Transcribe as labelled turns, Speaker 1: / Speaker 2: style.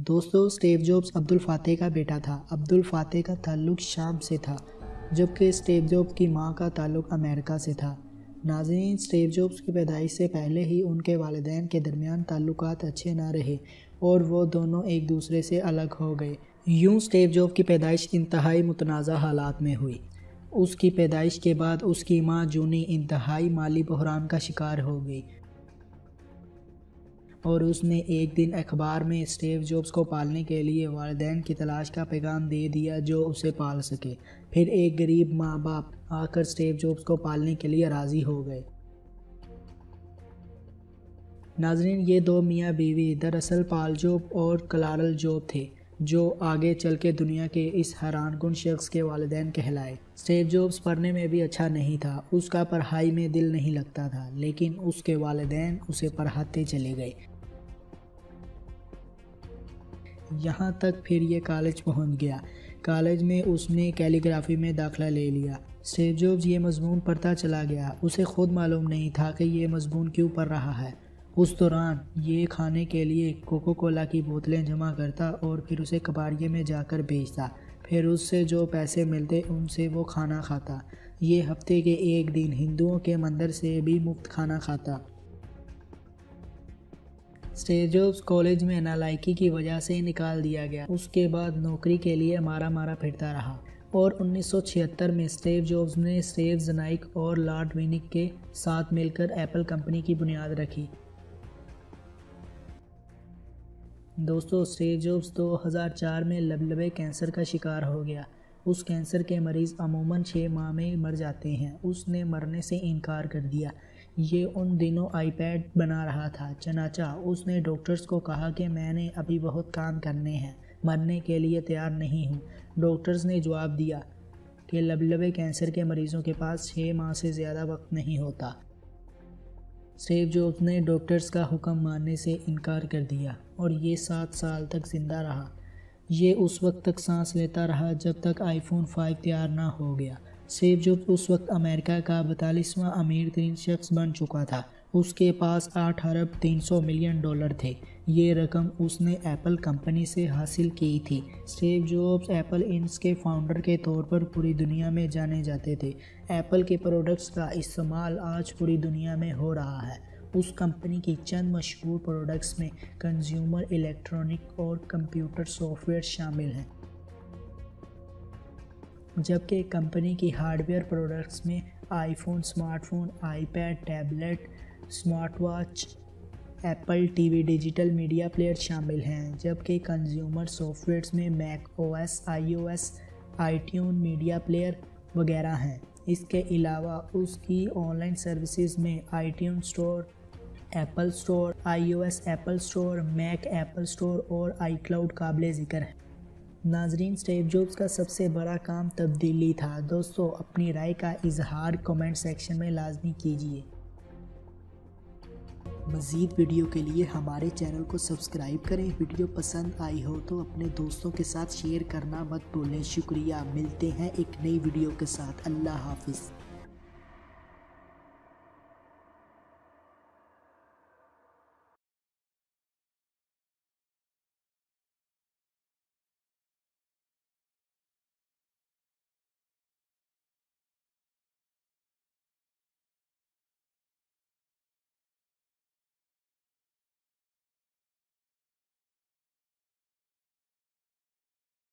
Speaker 1: دوستو Steve jobs عبد الفاتح کا بیٹا تھا۔ عبد الفاتح کا تعلق شام سے تھا، جبکہ اسٹیو جابز کی ماں کا تعلق امریکہ سے تھا۔ ناظرین، اسٹیو جابز کی پیدائش سے پہلے ہی ان کے والدین کے درمیان تعلقات اچھے نہ رہے اور وہ دونوں ایک دوسرے سے الگ ہو گئے۔ یوں اسٹیو جابز کی پیدائش انتہائی متنازع حالات میں ہوئی۔ اس کی پیدائش کے بعد اس کی ماں جونی انتہائی مالی بحران کا شکار ہو گئی اور اس نے ایک دن اخبار میں اسٹیو جابز کو پالنے کے لیے والدین کی تلاش کا پیغام دے دیا جو اسے پال سکے۔ پھر ایک غریب ماں باپ آ کر اسٹیو جابز کو پالنے کے لیے راضی ہو گئے۔ ناظرین، یہ دو میاں بیوی دراصل پال جاب اور کلارل جاب تھے، جو آگے چل کے دنیا کے اس حیران کن شخص کے والدین کہلائے۔ اسٹیو جابز پڑھنے میں بھی اچھا نہیں تھا، اس کا پڑھائی میں دل نہیں لگتا تھا، لیکن اس کے والدین اسے پڑھاتے چلے گئے۔ یہاں تک پھر یہ کالج پہنچ گیا۔ کالج میں اس نے کیلیگرافی میں داخلہ لے لیا۔ اسٹیو جابز یہ مضمون پڑھتا چلا گیا، اسے خود معلوم نہیں تھا کہ یہ مضمون کیوں پڑھ رہا ہے۔ اس دوران یہ کھانے کے لیے کوکو کولا کی بوتلیں جمع کرتا اور پھر اسے کباڑیے میں جا کر بیچتا، پھر اس سے جو پیسے ملتے ان سے وہ کھانا کھاتا۔ یہ ہفتے کے ایک دن ہندوؤں کے مندر سے بھی مفت کھانا کھاتا۔ اسٹیو جابز کالج میں نالائکی کی وجہ سے نکال دیا گیا۔ اس کے بعد نوکری کے لیے مارا پھرتا رہا اور 1976 میں اسٹیو جابز نے اسٹیو زنائک اور لارڈ وینک کے ساتھ مل کر ایپل کمپنی کی بنیاد رکھی۔ دوستو، اسٹیو جابز 2004 میں لبلبے کینسر کا شکار ہو گیا۔ اس کینسر کے مریض عموماً 6 ماہ میں مر جاتے ہیں۔ اس نے مرنے سے انکار کر دیا۔ یہ ان دنوں آئی پیڈ بنا رہا تھا، چنانچہ اس نے ڈاکٹرز کو کہا کہ میں نے ابھی بہت کام کرنے ہیں، مرنے کے لیے تیار نہیں ہوں۔ ڈاکٹرز نے جواب دیا کہ لبلبے کینسر کے مریضوں کے پاس 6 ماہ سے زیادہ وقت نہیں ہوتا۔ اسٹیو جابز نے ڈاکٹرز کا حکم ماننے سے انکار کر دیا اور یہ 7 سال تک زندہ رہا۔ یہ اس وقت تک سانس لیتا رہا جب تک آئی فون 5 تیار نہ ہو گیا۔ اسٹیو جابز اس وقت امریکہ کا 42واں امیر ترین شخص بن چکا تھا۔ اس کے پاس $8.3 ارب تھے۔ یہ رقم اس نے ایپل کمپنی سے حاصل کی تھی۔ اسٹیو جابز ایپل انک کے فاؤنڈر کے طور پر پوری دنیا میں جانے جاتے تھے۔ ایپل کے پروڈکٹس کا استعمال آج پوری دنیا میں ہو رہا ہے۔ اس کمپنی کی چند مشہور پروڈکٹس میں کنزیومر الیکٹرانک اور کمپیوٹر سافٹ ویئر شامل ہیں، جبکہ کمپنی کی ہارڈ ویئر پروڈکٹس میں iPhone, smartphone, iPad, tablet, smartwatch, Apple TV, digital media player شامل ہیں، جبکہ کنزیومر سافٹ ویئرز میں میک او ایس، آئی O S, iTune media player وغیرہ ہیں۔ اس کے علاوہ اس کی آن لائن سروسز میں iTune store, Apple store, iOS Apple store, Mac Apple store اور آئی کلاؤڈ قابل ذکر ہے۔ ناظرین، اسٹیو جابز کا سب سے بڑا کام تبدیلی تھا۔ دوستو، اپنی رائے کا اظہار کمنٹ سیکشن میں لازمی کیجیے۔ مزید ویڈیو کے لیے ہمارے چینل کو سبسکرائب کریں۔ ویڈیو پسند آئی ہو تو اپنے دوستوں کے ساتھ شیئر کرنا مت بھولیں۔ شکریہ، ملتے ہیں ایک نئی ویڈیو کے ساتھ۔ اللہ حافظ۔